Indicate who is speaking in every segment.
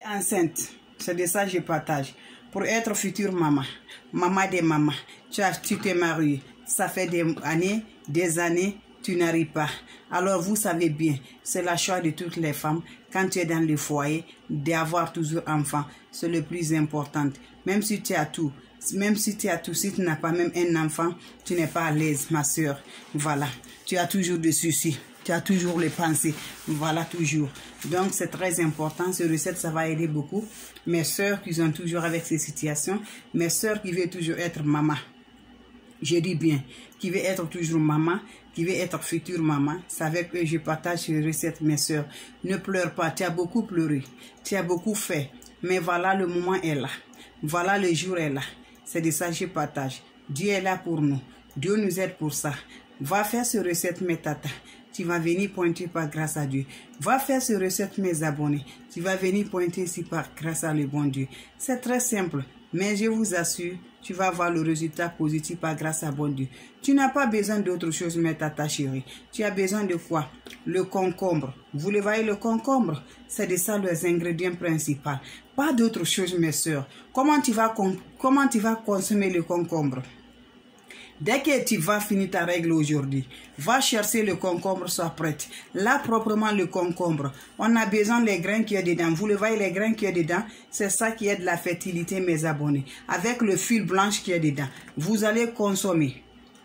Speaker 1: Enceinte, c'est de ça que je partage. Pour être future maman, maman des mamans, tu t'es mariée, ça fait des années, tu n'arrives pas. Alors vous savez bien, c'est la choix de toutes les femmes, quand tu es dans le foyer, d'avoir toujours enfant. C'est le plus important. Même si tu as tout, si tu n'as pas même un enfant, tu n'es pas à l'aise, ma soeur. Voilà, tu as toujours des soucis. Tu as toujours les pensées. Voilà, toujours. Donc, c'est très important. Ces recettes, ça va aider beaucoup. Mes soeurs qui sont toujours avec ces situations. Mes soeurs qui veulent toujours être maman. Je dis bien, qui veut être toujours maman, qui veut être future maman. C'est avec eux je partage ces recettes, mes soeurs. Ne pleure pas. Tu as beaucoup pleuré. Tu as beaucoup fait. Mais voilà, le moment est là. Voilà, le jour est là. C'est de ça que je partage. Dieu est là pour nous. Dieu nous aide pour ça. Va faire ces recettes, mes tatas. Tu vas venir pointer par grâce à Dieu. Va faire ces recettes, mes abonnés. Tu vas venir pointer ici par grâce à le bon Dieu. C'est très simple, mais je vous assure, tu vas avoir le résultat positif par grâce à bon Dieu. Tu n'as pas besoin d'autre chose, mes tatas chérie. Tu as besoin de quoi? Le concombre. Vous le voyez, le concombre, c'est de ça les ingrédients principaux. Pas d'autre chose, mes soeurs. Comment tu vas consommer le concombre? Dès que tu vas finir ta règle aujourd'hui, va chercher le concombre, soit prête. Là, proprement le concombre. On a besoin des grains qui est dedans. Vous le voyez, les grains qui est dedans, c'est ça qui est de la fertilité, mes abonnés. Avec le fil blanche qui est dedans, vous allez consommer.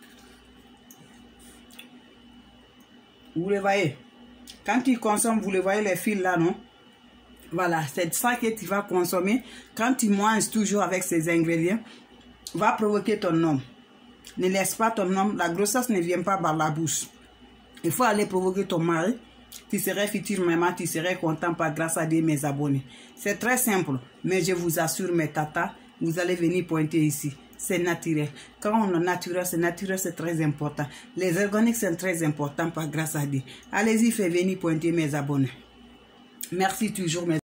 Speaker 1: Vous le voyez? Quand tu consommes, vous le voyez, les fils là, non? Voilà, c'est ça que tu vas consommer. Quand tu manges toujours avec ces ingrédients, va provoquer ton homme. Ne laisse pas ton homme, la grossesse ne vient pas par la bouche. Il faut aller provoquer ton mari. Tu serais future maman, tu serais content par grâce à Dieu, mes abonnés. C'est très simple, mais je vous assure, mes tatas, vous allez venir pointer ici. C'est naturel. Quand on est naturel, c'est très important. Les organiques, c'est très important par grâce à Dieu. Allez-y, faites venir pointer mes abonnés. Merci toujours, mes